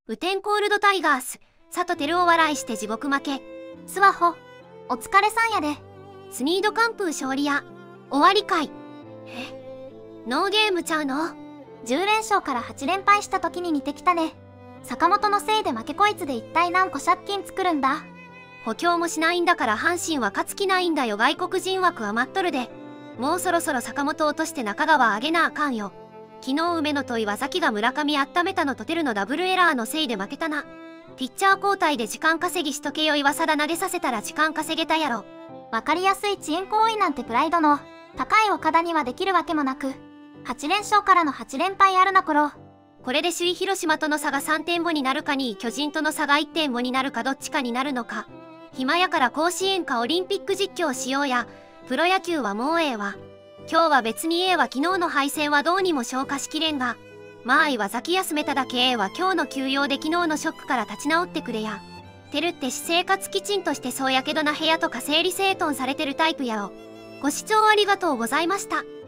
雨天コールドタイガース、佐藤輝夫笑いして地獄負け。スワホ、お疲れさんやで。スニード完封勝利や。終わりかい。ノーゲームちゃうの ?10 連勝から8連敗した時に似てきたね。坂本のせいで負けこいつで一体何個借金作るんだ。補強もしないんだから阪神は勝つ気ないんだよ。外国人枠余っとるで。もうそろそろ坂本落として中川上げなあかんよ。昨日梅野と岩崎が村上温めたのとテルのダブルエラーのせいで負けたな。ピッチャー交代で時間稼ぎしとけよ。岩貞投げさせたら時間稼げたやろ。わかりやすい遅延行為なんてプライドの高い岡田にはできるわけもなく、8連勝からの8連敗あるな頃。これで首位広島との差が 3.5 になるかに巨人との差が 1.5 になるかどっちかになるのか。暇やから甲子園かオリンピック実況しようや。プロ野球はもうええわ。今日は別に昨日の敗戦はどうにも消化しきれんが。まあ岩崎休めただけは今日の休養で昨日のショックから立ち直ってくれや。てるって私生活きちんとしてそうやけどな部屋とか整理整頓されてるタイプやろ。ご視聴ありがとうございました。